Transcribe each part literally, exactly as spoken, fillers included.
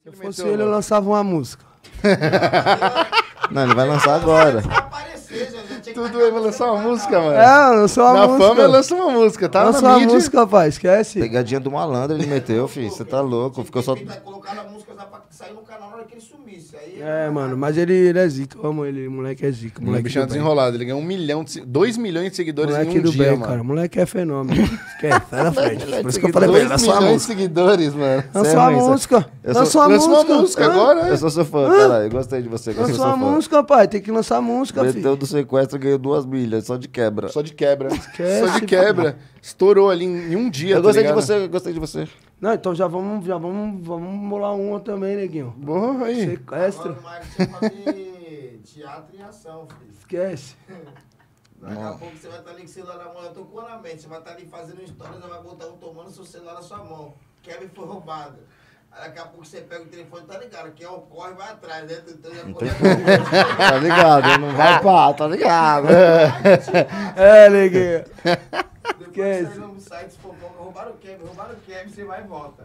Se eu fosse ele, eu lançava uma música. Não, ele vai lançar agora. Tudo aí vai lançar uma música, mano. É, lançou uma Na música. fama eu lanço uma música, tá? Lançou Na uma mídia. música, pai, esquece. Pegadinha do malandro ele meteu, filho. Você tá louco. Ficou só. Ele vai colocar na música pra sair no canal na hora que ele sumisse. Aí É, mano, mas ele, ele é zica, eu amo ele, moleque é zica. O Moleque bicho é do bem. desenrolado. Ele ganhou um milhão, de, dois milhões de seguidores Moleque em um do dia, bem, mano. cara, moleque é fenômeno. Esquece, sai da frente. Por isso que eu falei pra dois ele, lançou a milhões de música. seguidores, mano. Lançou a ruim, você- música, Eu sou- lançou a Lançou música. uma música Hã? agora, Eu é? sou seu fã, caralho. Eu gostei de você. Gostei, Lançou sou a fã. música, pai, tem que lançar a música, filho. Meteu do sequestro, ganhou duas milhas, só de quebra. Só de quebra. Esquece, Só de quebra. Estourou ali em, em um dia, Eu gostei tá de ligado? você, eu gostei de você. Não, então já vamos, já vamos, vamos bolar uma também, neguinho. Boa, aí. Sequestro, agora o Mário tinha que fazer teatro em ação, filho. esquece. Daqui a pouco você vai estar ali com o celular na mão, eu tô com na mente. Você vai estar ali fazendo história, você vai botar um tomando seu celular na sua mão. Kevin foi roubado. Aí daqui a pouco você pega o telefone, tá ligado? Quem ocorre vai atrás, né? Então já corre Tá ligado? Não vai pá, tá ligado? É, neguinho. Depois Esquece. sair no site, se for pouco, roubaram o Kevin, roubaram o Kevin, você vai e volta.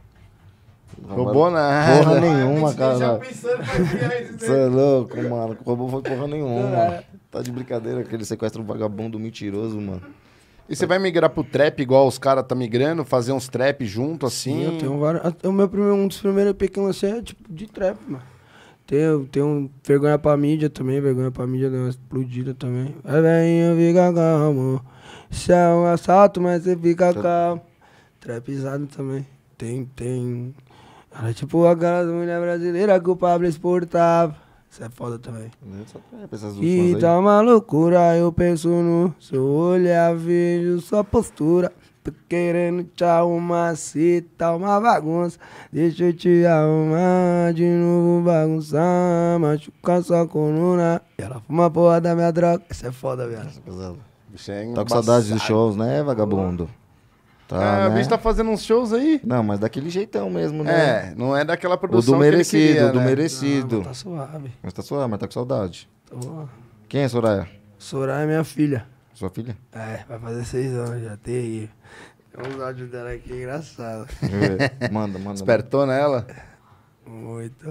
Roubou nada. Porra nenhuma, Já cara. pensando pra criar isso, Você é louco, mano. Roubou foi porra nenhuma. Tá de brincadeira, aquele sequestro vagabundo mentiroso, mano. E você vai migrar pro trap igual os caras tá migrando? Fazer uns trap junto assim? Sim, eu tenho vários. O meu primeiro, um dos primeiros E P que eu lancei é tipo de trap, mano. Tem, tem um Vergonha pra Mídia também, Vergonha pra Mídia deu uma explodida também. Aí vem, fica calmo. Isso é um assalto, mas você fica calmo. Trapizado também. Tem, tem. Era tipo aquelas mulheres brasileiras que o Pablo exportava. Isso é foda também. Só trap, essas E últimas aí. tá uma loucura, eu penso no seu olhar, vejo sua postura. Tô querendo te arrumar, se tá uma bagunça. Deixa eu te arrumar de novo, bagunçar, machucar sua coluna. E ela fuma a porra da minha droga. Isso é foda, velho. Pesado. Bicho, é Tá com embaçado. saudade dos shows, né, vagabundo? Tá, Ah, o né? bicho tá fazendo uns shows aí. Não, mas daquele jeitão mesmo, né? É, não é daquela O produção do que ele merecido, queria, o do né? merecido. Não, tá suave. Mas tá suave, mas tá com saudade. Tô... Quem é Soraya? Soraya é minha filha. Sua filha? É, vai fazer seis anos já, tem aí. Tem uns áudios dela aqui engraçados. Deixa eu ver. Manda, manda. Despertou nela? Muito.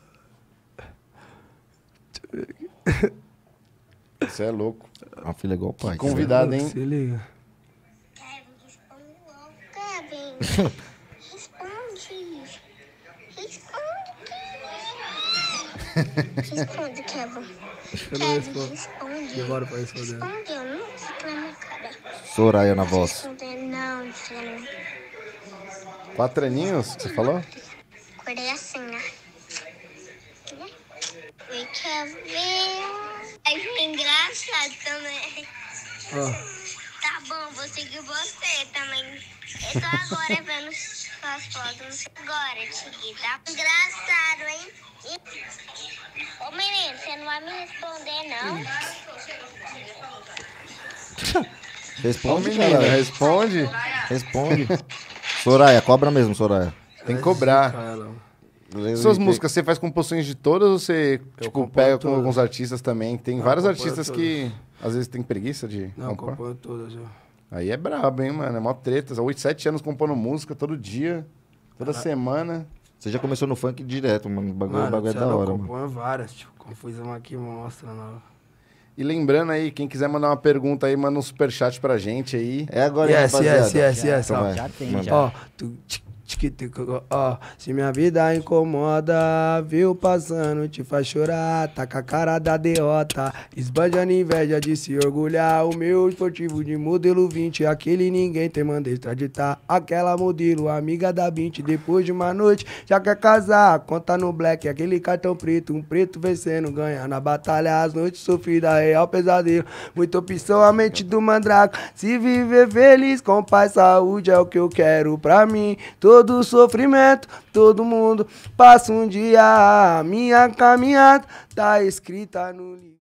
Você é louco. Uma filha igual o pai. Convidado, hein? Se liga. Kevin, responde logo, Kevin. Responde. Responde, Kevin. Responde, Kevin. Eu não Kevin, respondo. responde. Demora pra responder. Responde, eu não fico na minha cara. Soraya na voz. Responder, não, filho. Quatro aninhos que você falou? Acordei assim, né? Oi, Kevin. Aí foi engraçado também. Ó, Tá bom, vou seguir você também. Eu tô agora vendo suas fotos. Agora, Tigui, tá engraçado, hein? E- Ô, menino, você não vai me responder, não? Ô, Responde, menina, cara. responde. Responde. Soraya, cobra mesmo, Soraya. Tem que cobrar. ela. Suas músicas, você faz composições de todas ou você tipo, componho pega com todas. alguns artistas também? Tem Não, vários eu componho artistas que às vezes tem preguiça de Não, compor. acompanho todas, ó. Aí é brabo, hein, mano? É mó treta. Oito, sete anos compondo música todo dia, toda semana. Você já começou no funk direto, mano. O bagulho, o Mano, bagulho é já da não hora, mano. acompanho várias, tipo, confusão aqui, mostra, não. E lembrando aí, quem quiser mandar uma pergunta aí, manda um superchat pra gente aí. É agora, hein, Yes, rapaziada. yes, yes, yes, Então ó. vai, Já tem, manda. já. Ó, tu, tic, tic, tic, ó, se minha vida incomoda, viu passando, te faz chorar, tá com a cara da derrota, esbanjando inveja de se orgulhar, o meu esportivo de modelo vinte, aquele ninguém tem manda extraditar, aquela modelo, amiga da vinte, depois de uma noite, já quer casar, conta no black, aquele cartão preto, um preto vencendo, ganha na batalha, as noites sofridas, real pesadelo, muita opção, a mente do mandrake, se viver feliz, com paz, saúde, é o que eu quero pra mim, todo sofrimento, todo mundo passa um dia, a minha caminhada tá escrita no livro.